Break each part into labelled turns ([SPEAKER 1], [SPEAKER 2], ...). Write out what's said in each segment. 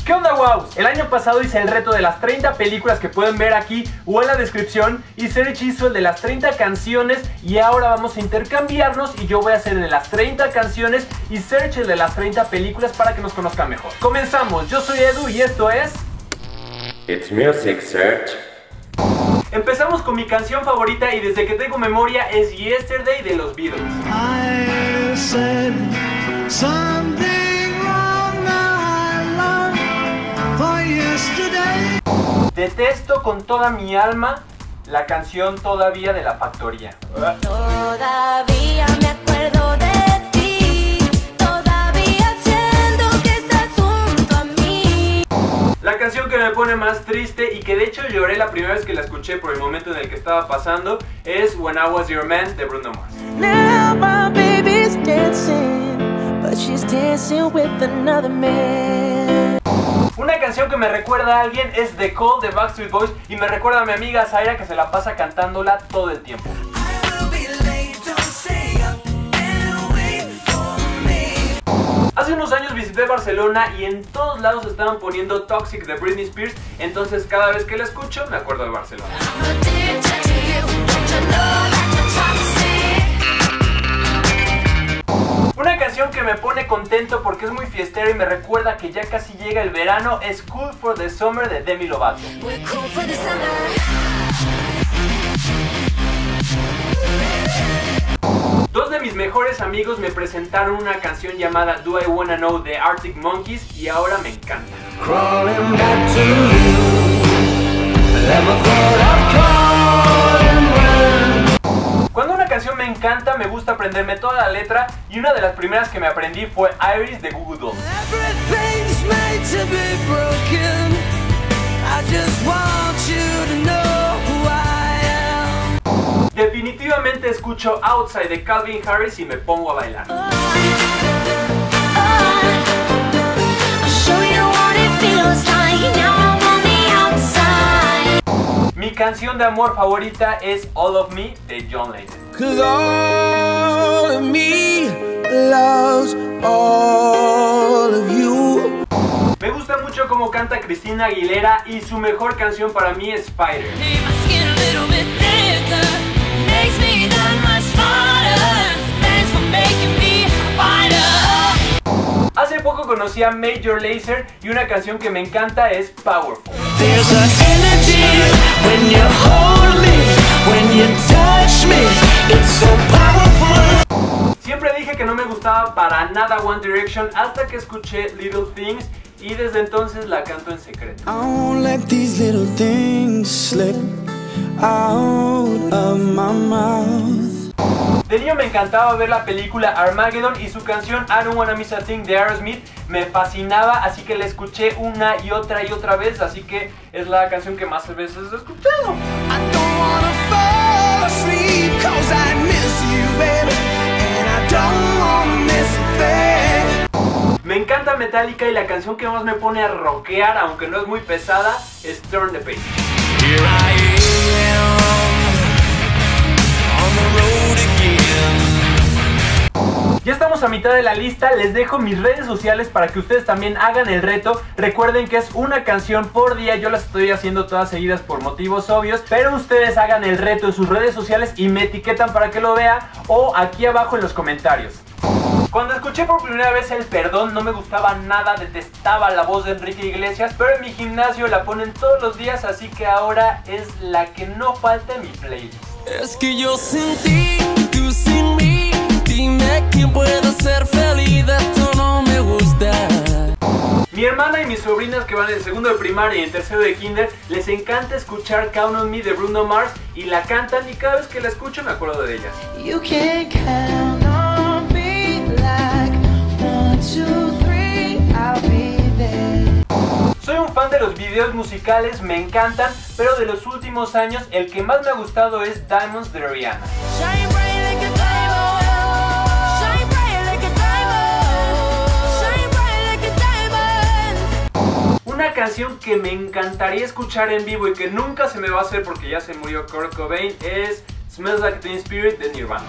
[SPEAKER 1] ¿Qué onda, wows? El año pasado hice el reto de las 30 películas que pueden ver aquí o en la descripción, y Serge hizo el de las 30 canciones, y ahora vamos a intercambiarnos y yo voy a hacer el de las 30 canciones y Serge el de las 30 películas para que nos conozcan mejor. Comenzamos, yo soy Edu y esto es...
[SPEAKER 2] It's Music Serge.
[SPEAKER 1] Empezamos con mi canción favorita y desde que tengo memoria es Yesterday de los Beatles.
[SPEAKER 3] I said something wrong, I long for yesterday.
[SPEAKER 1] Detesto con toda mi alma la canción Todavía de La Factoría.
[SPEAKER 4] Todavía me acuerdo de ti, todavía siento que estás junto a mí.
[SPEAKER 1] La canción que me pone más triste y que de hecho lloré la primera vez que la escuché por el momento en el que estaba pasando es When I Was Your Man de Bruno Mars.
[SPEAKER 4] Now my baby's dancing, but she's dancing with another man.
[SPEAKER 1] Una canción que me recuerda a alguien es The Call de Backstreet Boys y me recuerda a mi amiga Zaira, que se la pasa cantándola todo el tiempo. Hace unos años visité Barcelona y en todos lados estaban poniendo Toxic de Britney Spears, entonces cada vez que la escucho me acuerdo de Barcelona. Una canción que me pone contento porque es muy fiestera y me recuerda que ya casi llega el verano es Cool for the Summer de Demi Lovato. Dos de mis mejores amigos me presentaron una canción llamada Do I Wanna Know de Arctic Monkeys y ahora me encanta. Cuando una canción me encanta, me gusta aprenderme toda la letra y una de las primeras que me aprendí fue Iris de Goo Goo Dolls. Definitivamente escucho Outside de Calvin Harris y me pongo a bailar. Mi canción de amor favorita es All of Me de John Lennon.
[SPEAKER 3] 'Cause all of me loves all of you.
[SPEAKER 1] Me gusta mucho cómo canta Christina Aguilera y su mejor canción para mí es Fighter. Hace poco conocí a Major Lazer y una canción que me encanta es Powerful.
[SPEAKER 3] There's an energy when you hold me, when you touch me, it's so powerful.
[SPEAKER 1] Siempre dije que no me gustaba para nada One Direction hasta que escuché Little Things y desde entonces la canto en secreto.
[SPEAKER 3] I won't let these little things slip out of my mouth.
[SPEAKER 1] De niño me encantaba ver la película Armageddon y su canción I Don't Wanna Miss a Thing de Aerosmith me fascinaba, así que la escuché una y otra vez, así que es la canción que más veces he escuchado.
[SPEAKER 3] I don't wanna fall asleep 'cause I miss you, baby, and I don't wanna miss a thing.
[SPEAKER 1] Me encanta Metallica y la canción que más me pone a rockear, aunque no es muy pesada, es Turn the Page.
[SPEAKER 3] Here I am on the road again.
[SPEAKER 1] Ya estamos a mitad de la lista, les dejo mis redes sociales para que ustedes también hagan el reto. Recuerden que es una canción por día, yo las estoy haciendo todas seguidas por motivos obvios, pero ustedes hagan el reto en sus redes sociales y me etiquetan para que lo vea o aquí abajo en los comentarios. Cuando escuché por primera vez El Perdón no me gustaba nada, detestaba la voz de Enrique Iglesias, pero en mi gimnasio la ponen todos los días, así que ahora es la que no falta en mi playlist.
[SPEAKER 3] Es que yo sin ti, tú sin mí, dime quién puede ser feliz, esto no me gusta.
[SPEAKER 1] Mi hermana y mis sobrinas que van en segundo de primaria y en tercero de kinder les encanta escuchar Count on Me de Bruno Mars y la cantan y cada vez que la escucho me acuerdo de ellas.
[SPEAKER 4] You can count on me like 1, 2, 3, I'll be there.
[SPEAKER 1] Soy un fan de los videos musicales, me encantan, pero de los últimos años el que más me ha gustado es Diamonds de Rihanna.
[SPEAKER 4] Shine bright like a diamond, shine bright like a diamond, shine bright like a diamond.
[SPEAKER 1] Una canción que me encantaría escuchar en vivo y que nunca se me va a hacer porque ya se murió Kurt Cobain es Smells Like Teen Spirit de Nirvana.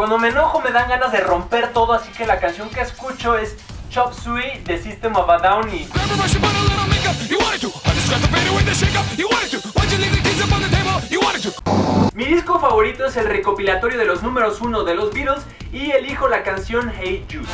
[SPEAKER 1] Cuando me enojo me dan ganas de romper todo, así que la canción que escucho es Chop Suey de System of a Down y... Mi disco favorito es el recopilatorio de los números 1 de los Beatles y elijo la canción Hey Jude.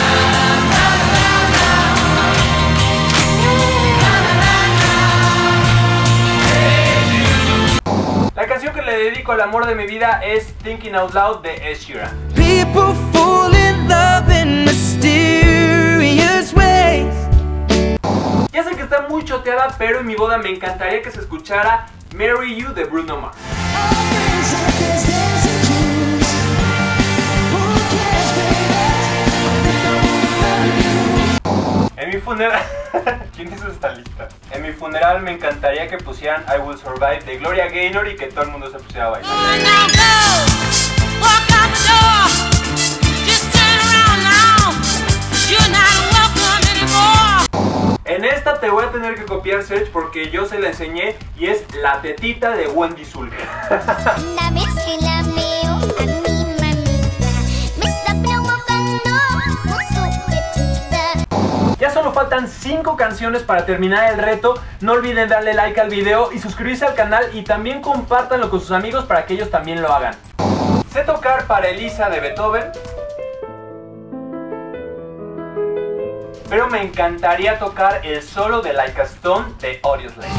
[SPEAKER 1] La canción que le dedico al amor de mi vida es Thinking Out Loud de Ed Sheeran.
[SPEAKER 3] People fall in love in mysterious ways.
[SPEAKER 1] Ya sé que está muy choteada, pero en mi boda me encantaría que se escuchara Marry You de Bruno Mars. En mi funeral... ¿Quién hizo esta lista? En mi funeral me encantaría que pusieran I Will Survive de Gloria Gaynor y que todo el mundo se pusiera a bailar. En esta te voy a tener que copiar, Serge, porque yo se la enseñé y es La Tetita de Wendy Zulka. Ya solo faltan 5 canciones para terminar el reto. No olviden darle like al video y suscribirse al canal, y también compártanlo con sus amigos para que ellos también lo hagan. Sé tocar para Elisa de Beethoven, pero me encantaría tocar el solo de Like a Stone de Audioslave.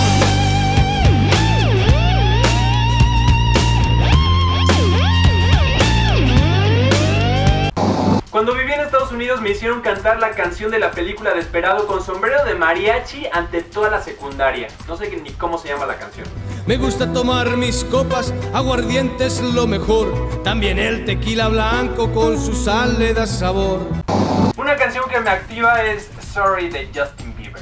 [SPEAKER 1] Cuando viví en Estados Unidos me hicieron cantar la canción de la película Desperado con sombrero de mariachi ante toda la secundaria. No sé ni cómo se llama la canción.
[SPEAKER 5] Me gusta tomar mis copas, aguardiente es lo mejor. También el tequila blanco con su sal le da sabor.
[SPEAKER 1] Una canción que me activa es Sorry de Justin Bieber.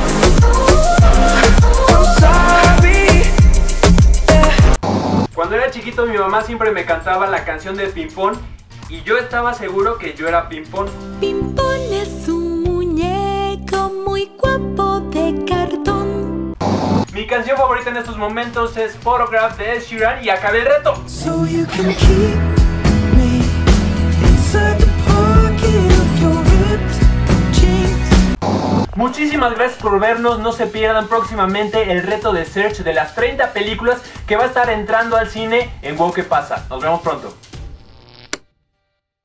[SPEAKER 1] Cuando era chiquito mi mamá siempre me cantaba la canción de Pimpón y yo estaba seguro que yo era Pimpón.
[SPEAKER 4] Pimpón es un muñeco muy guapo de cartón.
[SPEAKER 1] Mi canción favorita en estos momentos es Photograph de Ed Sheeran y acabé el reto.
[SPEAKER 3] So you can keep me inside the pocket of your ripped jeans.
[SPEAKER 1] Muchísimas gracias por vernos, no se pierdan próximamente el reto de Serge de las 30 películas que va a estar entrando al cine en Wow ¿Qué pasa? Nos vemos pronto.